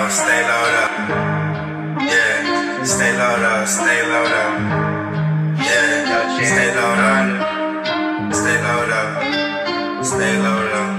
stay low up. Yeah, stay low up, stay low up. Yeah, stay low up. Stay low up. Stay low up.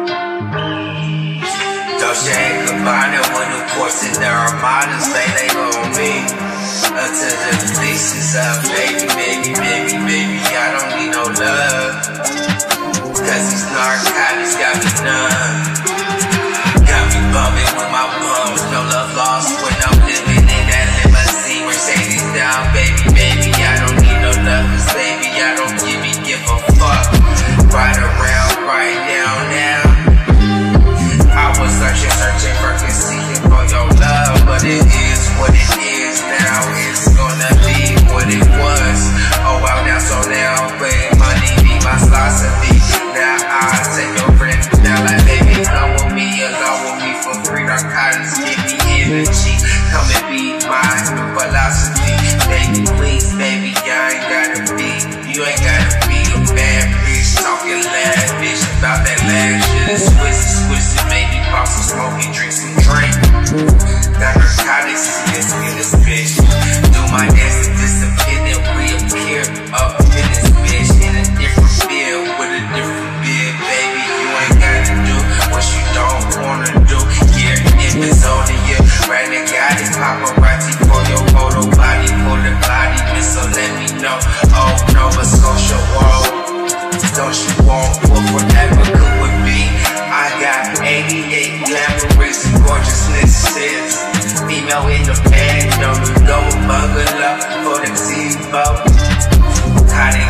Dolce & Gabbana with new Porsche, their Armadas, they on me. Until the leash is up, baby, baby, baby, baby, I don't need no love. Cause these narcotics got me numb. Got me bumming with my bums, no love lost when I'm living in that limousine. Mercedes down, baby, baby, I don't need no love, cause baby, I don't give a fuck. Right around, right down now. I was searching for seeking for your love, but it is what it is now. It's gonna be what it was. Oh wow, now so now, but money be my philosophy. Now I take your friend now, like baby, come with me for free. Narcotics get me energy. Come and be my new philosophy. Baby, please, baby, I ain't gotta be. You ain't gotta be a bad bitch talking lavish about that last shit. It's twisted, maybe pop some smoky, drink some drink. That narcotics is missing in this bitch. Do my dance to disappear, then reappear up in this bitch in a different field with a different bid, baby. You ain't gotta do what you don't wanna do. Here, if it's on the year, right now got it. Paparazzi for your photo body, for the body, so let me know. Oh, Nova Scotia, whoa. Don't you want what forever could would be? I got 88 glamorous gorgeousnesses. Female in the bag, no go bungalow for the T-boat. Cotton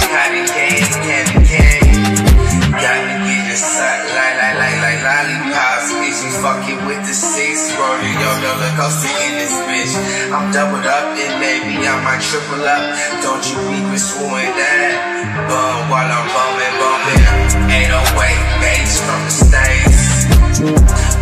candy. Got me getting sucked like lollipops. Is you fucking with the 6 rolling your roller coaster in this bitch? I'm doubled up and baby, I might triple up. Don't you be pursuing that? Bum while I'm bumping. 808 bass from the States.